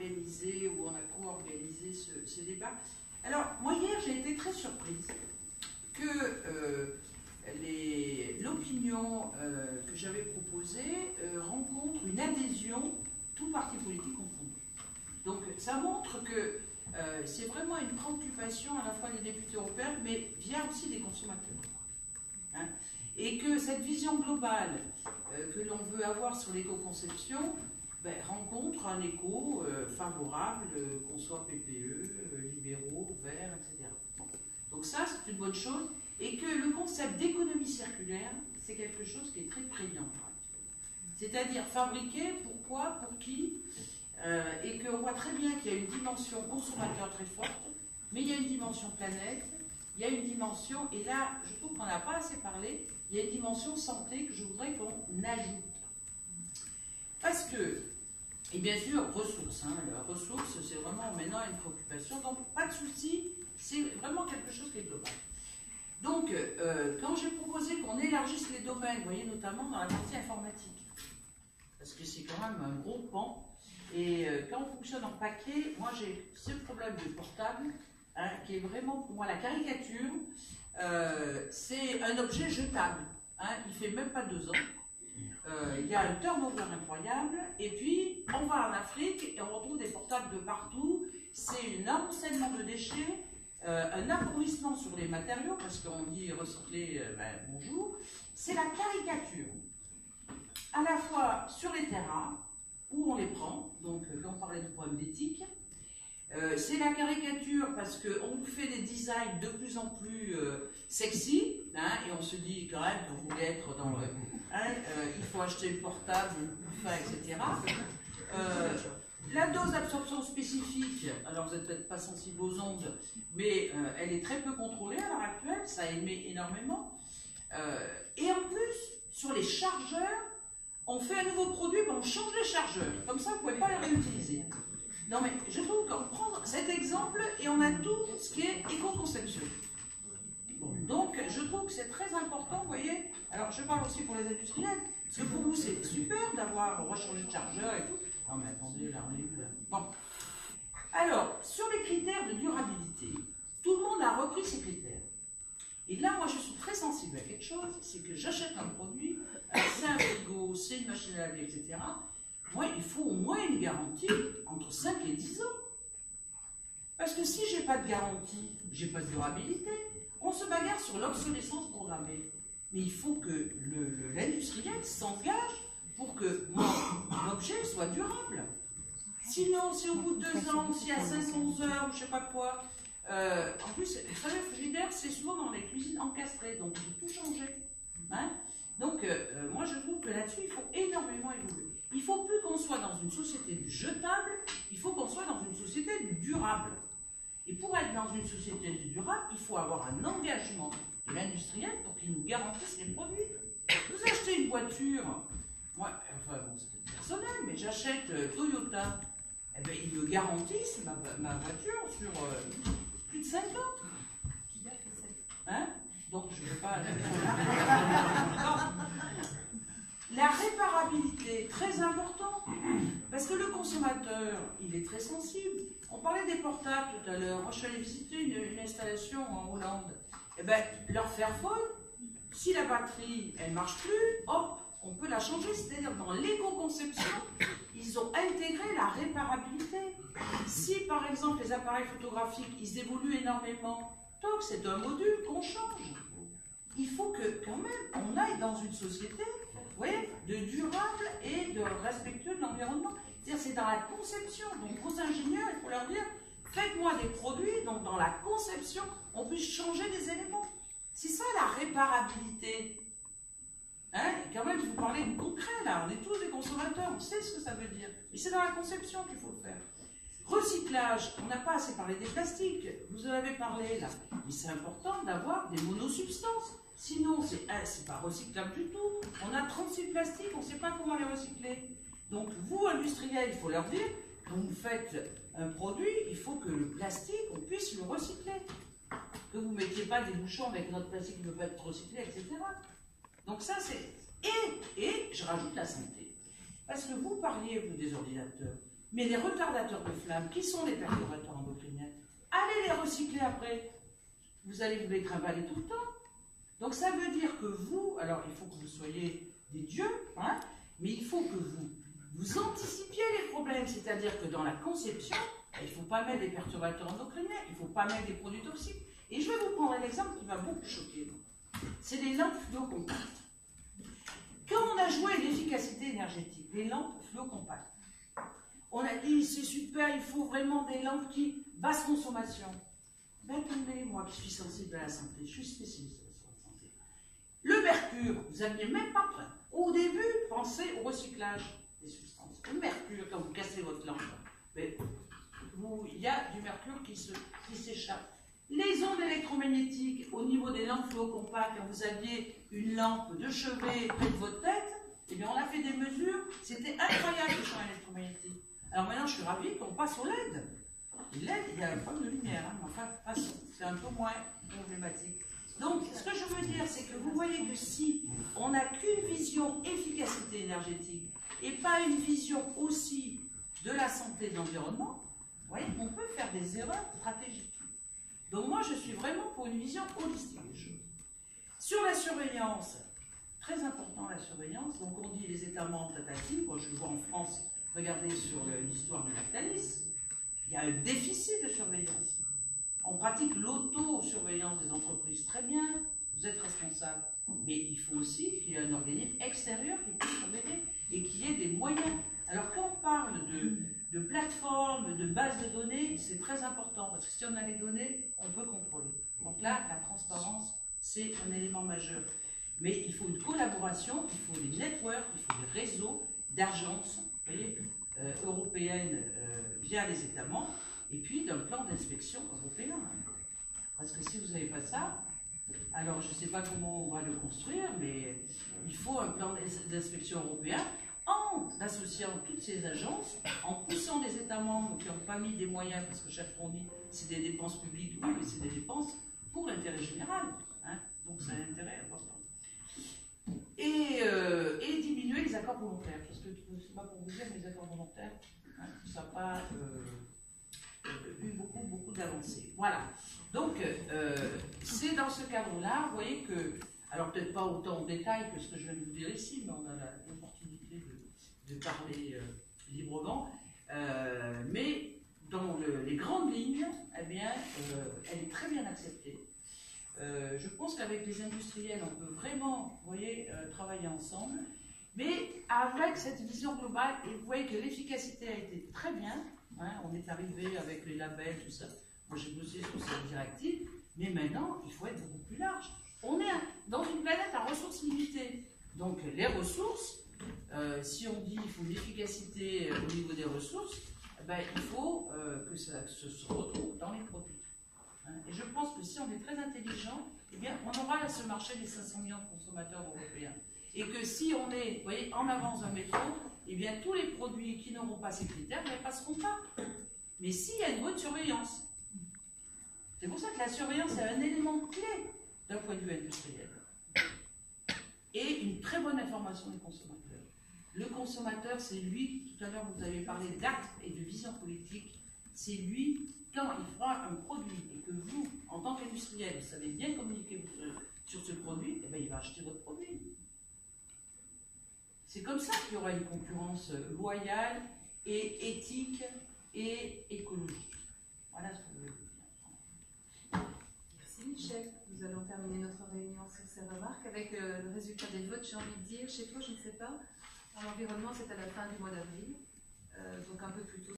organisé ou on a co-organisé ce débat. Alors, moi hier, j'ai été très surprise que l'opinion que j'avais proposée rencontre une adhésion, tout parti politique confondu. Donc, ça montre que c'est vraiment une préoccupation à la fois des députés européens, mais vient aussi des consommateurs. Hein, et que cette vision globale que l'on veut avoir sur l'éco-conception rencontre un écho favorable, qu'on soit PPE, libéraux, verts, etc. Bon. Donc ça, c'est une bonne chose. Et que le concept d'économie circulaire, c'est quelque chose qui est très prégnant. C'est-à-dire fabriquer, pourquoi, pour qui, et qu'on voit très bien qu'il y a une dimension consommateur très forte, mais il y a une dimension planète, il y a une dimension, et là, je trouve qu'on n'a pas assez parlé, il y a une dimension santé que je voudrais qu'on ajoute. Parce que, et bien sûr, ressources, hein, la ressource, c'est vraiment maintenant une préoccupation, donc pas de souci, c'est vraiment quelque chose qui est global. Donc, quand j'ai proposé qu'on élargisse les domaines, vous voyez, notamment dans la partie informatique, parce que c'est quand même un gros pan, et quand on fonctionne en paquet, moi j'ai ce problème de portable, hein, qui est vraiment pour moi la caricature. C'est un objet jetable, hein, il fait même pas 2 ans. Il y a un turnover incroyable, et puis on va en Afrique et on retrouve des portables de partout. C'est un amoncellement de déchets, un appauvrissement sur les matériaux, parce qu'on dit recycler, bonjour. C'est la caricature, à la fois sur les terrains, où on les prend, donc quand on parlait du problème d'éthique, c'est la caricature parce qu'on nous fait des designs de plus en plus sexy, hein, et on se dit quand même qu'on voulait être dans le... il faut acheter le portable, le plus fin, etc. La dose d'absorption spécifique, alors vous n'êtes peut-être pas sensible aux ondes, mais elle est très peu contrôlée à l'heure actuelle, ça émet énormément. Et en plus, sur les chargeurs, on fait un nouveau produit, on change les chargeurs, comme ça vous ne pouvez pas les réutiliser. Non mais je trouve qu'on prend cet exemple et on a tout ce qui est éco-conception. Donc je trouve que c'est très important, vous voyez. Alors je parle aussi pour les industriels, parce que pour vous c'est super d'avoir rechangé de chargeur et tout. Non mais attendez, là on est où là? Bon. Alors, sur les critères de durabilité, tout le monde a repris ces critères. Et là, moi je suis très sensible à quelque chose, c'est que j'achète un produit, c'est un frigo, c'est une machine à laver, etc. Moi, il faut au moins une garantie entre 5 et 10 ans. Parce que si je n'ai pas de garantie, je n'ai pas de durabilité. On se bagarre sur l'obsolescence programmée. Mais il faut que l'industriel s'engage pour que mon objet soit durable. Sinon, si au bout de 2 ans, si à 5-11 heures, ou je ne sais pas quoi, en plus, vous savez, le frigidaire, c'est souvent dans les cuisines encastrées, donc il faut tout changer. Hein? Donc, moi, je trouve que là-dessus, il faut énormément évoluer. Il ne faut plus qu'on soit dans une société du jetable, il faut qu'on soit dans une société du durable. Et pour être dans une société du durable, il faut avoir un engagement de l'industriel pour qu'il nous garantisse les produits. Vous achetez une voiture, moi, enfin bon, c'est personnel, mais j'achète Toyota, eh bien, ils me garantissent ma voiture sur plus de 5 ans. Qui a fait ça? Hein? Donc je ne veux pas... La réparabilité, très important, parce que le consommateur, il est très sensible. On parlait des portables tout à l'heure. Moi, je suis allée visiter une installation en Hollande. Eh bien, leur Fairphone, si la batterie, elle ne marche plus, hop, on peut la changer. C'est-à-dire, dans l'éco-conception, ils ont intégré la réparabilité. Si, par exemple, les appareils photographiques, ils évoluent énormément, donc c'est un module qu'on change. Il faut que, quand même, on aille dans une société, vous voyez, de durable et de respectueux de l'environnement. C'est-à-dire, c'est dans la conception. Donc, aux ingénieurs, il faut leur dire, faites-moi des produits dont, dans la conception, on puisse changer des éléments. C'est ça, la réparabilité. Hein? Et quand même, il faut parler du concret, là. On est tous des consommateurs, on sait ce que ça veut dire. Mais c'est dans la conception qu'il faut le faire. Recyclage, on n'a pas assez parlé des plastiques. Vous en avez parlé, là. Mais c'est important d'avoir des monosubstances. Sinon, c'est pas recyclable du tout. On a 36 plastiques, on ne sait pas comment les recycler. Donc, vous, industriels, il faut leur dire, quand vous faites un produit, il faut que le plastique, on puisse le recycler. Que vous ne mettiez pas des bouchons avec notre plastique qui ne peut pas être recyclé, etc. Donc ça, c'est... Et je rajoute la santé. Parce que vous parliez, vous, des ordinateurs. Mais les retardateurs de flamme, qui sont les perturbateurs endocriniens, allez les recycler après. Vous allez vous les trimballer tout le temps. Donc ça veut dire que vous, alors il faut que vous soyez des dieux, hein, mais il faut que vous anticipiez les problèmes. C'est-à-dire que dans la conception, il ne faut pas mettre des perturbateurs endocriniens, il ne faut pas mettre des produits toxiques. Et je vais vous prendre un exemple qui va beaucoup choquer. C'est les lampes fluocompactes. Quand on a joué l'efficacité énergétique, les lampes fluocompactes, on a dit c'est super, il faut vraiment des lampes qui basse consommation. Ben attendez, moi qui suis sensible à la santé, je suis spécialiste sur la santé. Le mercure, vous n'aviez même pas prêt. Au début, pensez au recyclage des substances. Le mercure, quand vous cassez votre lampe, ben, il y a du mercure qui s'échappe. Les ondes électromagnétiques au niveau des lampes fluocompactes, quand vous aviez une lampe de chevet près de votre tête, eh bien on a fait des mesures, c'était incroyable le champ électromagnétique. Alors maintenant je suis ravie qu'on passe au LED. LED, il y a un problème de lumière, hein, mais enfin passons, c'est un peu moins problématique. Donc ce que je veux dire, c'est que vous voyez que si on n'a qu'une vision efficacité énergétique et pas une vision aussi de la santé et de l'environnement, vous voyez, on peut faire des erreurs stratégiques. Donc moi, je suis vraiment pour une vision holistique des choses. Sur la surveillance, très important la surveillance, donc on dit les États membres tatatifs, moi je le vois en France, regardez sur l'histoire de Lactalis, il y a un déficit de surveillance. On pratique l'auto-surveillance des entreprises, très bien, vous êtes responsable, mais il faut aussi qu'il y ait un organisme extérieur qui puisse surveiller et qu'il y ait des moyens. Alors quand on parle de plateformes, de bases de données, c'est très important, parce que si on a les données, on peut contrôler. Donc là, la transparence, c'est un élément majeur. Mais il faut une collaboration, il faut des networks, il faut des réseaux d'agences européennes via les États membres, et puis d'un plan d'inspection européen. Parce que si vous n'avez pas ça, alors je ne sais pas comment on va le construire, mais il faut un plan d'inspection européen en associant toutes ces agences, en poussant les États membres qui n'ont pas mis des moyens, parce que chaque fois on dit c'est des dépenses publiques, oui, mais c'est des dépenses pour l'intérêt général, hein, donc c'est un intérêt important. Et diminuer les accords volontaires, parce que c'est pas pour vous dire, mais les accords volontaires, hein, ça n'a pas eu beaucoup d'avancées. Voilà, donc c'est dans ce cadre-là, vous voyez que, alors peut-être pas autant en détail que ce que je viens de vous dire ici, mais on a l'opportunité de parler librement, mais dans les grandes lignes, eh bien, elle est très bien acceptée. Je pense qu'avec les industriels, on peut vraiment, vous voyez, travailler ensemble, mais avec cette vision globale, et vous voyez que l'efficacité a été très bien, hein, on est arrivé avec les labels, tout ça. Moi j'ai bossé sur cette directive, mais maintenant, il faut être beaucoup plus large. On est dans une planète à ressources limitées. Donc les ressources, si on dit qu'il faut une efficacité au niveau des ressources, ben, il faut que ça se retrouve dans les produits. Hein. Et je pense que si on est très intelligent, eh bien, on aura ce marché des 500 millions de consommateurs européens. Et que si on est, vous voyez, en avance d'un métro, eh bien, tous les produits qui n'auront pas ces critères ne passeront pas. Mais s'il y a une bonne surveillance, c'est pour ça que la surveillance est un élément clé d'un point de vue industriel. Et une très bonne information des consommateurs. Le consommateur, c'est lui, tout à l'heure vous avez parlé d'actes et de vision politique, c'est lui, quand il fera un produit et que vous, en tant qu'industriel, vous savez bien communiquer sur ce produit, eh bien, il va acheter votre produit. C'est comme ça qu'il y aura une concurrence loyale et éthique et écologique. Voilà ce que je voulais vous dire. Merci Michel. Nous allons terminer notre réunion sur ces remarques avec le résultat des votes, j'ai envie de dire. Chez toi, je ne sais pas. Dans l'environnement, c'est à la fin du mois d'avril, donc un peu plus tôt.